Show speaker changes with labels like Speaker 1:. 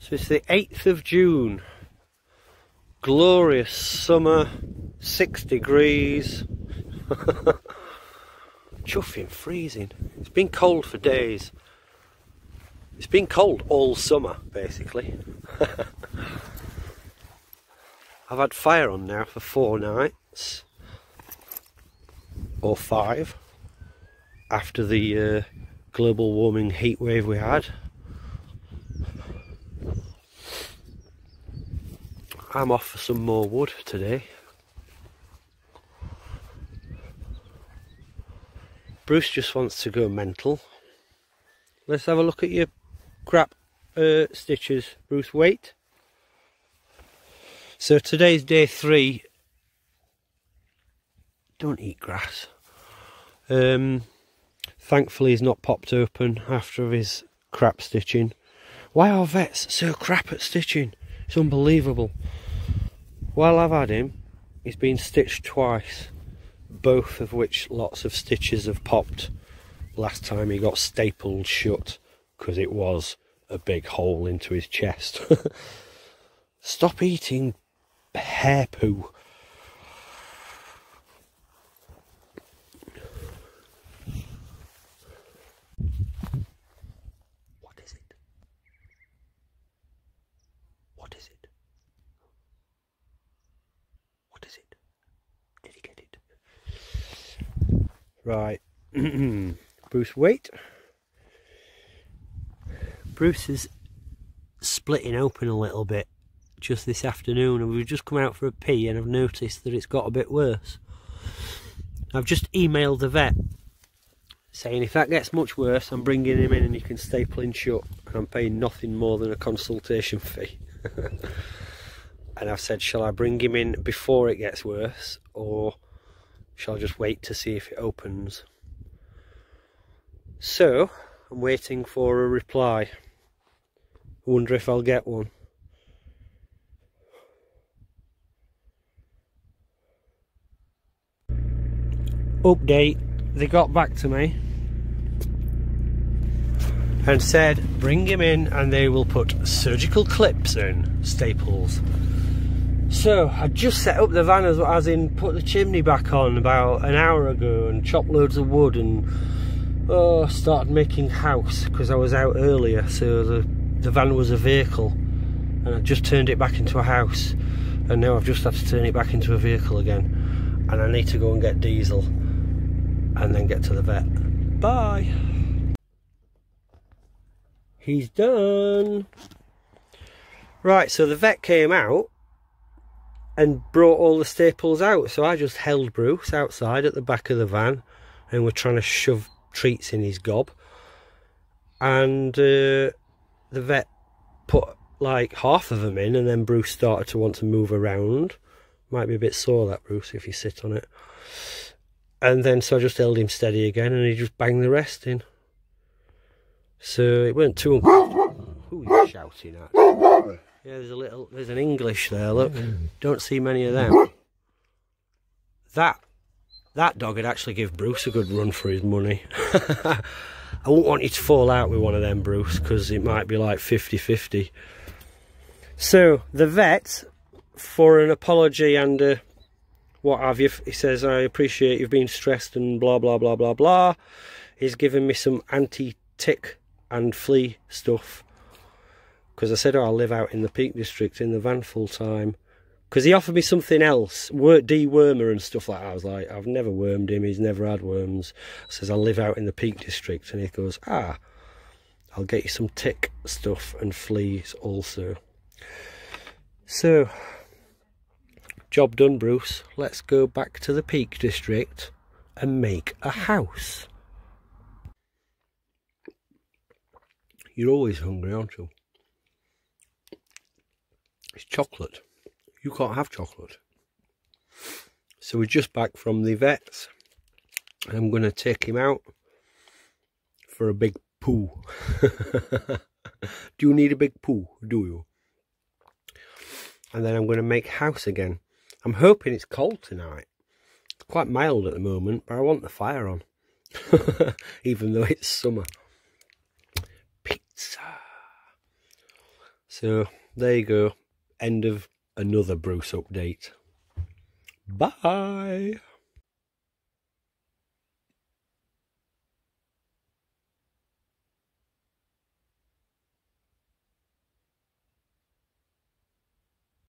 Speaker 1: So it's the 8th of June. Glorious summer, 6 degrees. Chuffing, freezing. It's been cold for days. It's been cold all summer, basically. I've had fire on now for 4 nights. Or 5. After the global warming heat wave we had. I'm off for some more wood today. Bruce just wants to go mental. Let's have a look at your crap stitches, Bruce. Wait. So today's day 3. Don't eat grass. Thankfully he's not popped open after his crap stitching. Why are vets so crap at stitching? It's unbelievable. While I've had him, he's been stitched twice, both of which lots of stitches have popped. Last time he got stapled shut because it was a big hole into his chest. Stop eating hair poo. What is it? What is it? What is it? Did he get it? Right. Bruce, wait. Bruce is splitting open a little bit just this afternoon, and we've just come out for a pee and I've noticed that it's got a bit worse. I've just emailed the vet saying if that gets much worse, I'm bringing him in and he can staple in shut, and I'm paying nothing more than a consultation fee. And I've said, shall I bring him in before it gets worse, or shall I just wait to see if it opens? So I'm waiting for a reply. I wonder if I'll get one. Update, they got back to me and said bring him in and they will put surgical clips in, staples. So I just set up the van, as in put the chimney back on about an hour ago and chopped loads of wood and started making house because I was out earlier, so the van was a vehicle and I just turned it back into a house, and now I've just had to turn it back into a vehicle again, and I need to go and get diesel and then get to the vet. Bye. He's done. Right, so the vet came out and brought all the staples out, so I just held Bruce outside at the back of the van and we're trying to shove treats in his gob, and the vet put like half of them in, and then Bruce started to want to move around. Might be a bit sore, that, Bruce, if you sit on it. And then so I just held him steady again and he just banged the rest in. So it weren't too Who are you shouting at? Yeah, there's an English there, look. Don't see many of them. That dog would actually give Bruce a good run for his money. I wouldn't want you to fall out with one of them, Bruce, because it might be like 50-50. So the vet, for an apology and what have you, he says, I appreciate you've been stressed and blah blah blah blah blah. He's given me some anti-tick and flea stuff, because I said, oh, I'll live out in the Peak District in the van full time, because he offered me something else, dewormer and stuff like that. I was like, I've never wormed him, he's never had worms. I says, I'll live out in the Peak District, and he goes, I'll get you some tick stuff and fleas also. So job done, Bruce. Let's go back to the Peak District and make a house. You're always hungry, aren't you? It's chocolate. You can't have chocolate. So we're just back from the vets. I'm going to take him out for a big poo. Do you need a big poo? Do you? And then I'm going to make house again. I'm hoping it's cold tonight. It's quite mild at the moment, but I want the fire on. Even though it's summer. Pizza. So there you go, end of another Bruce update. Bye.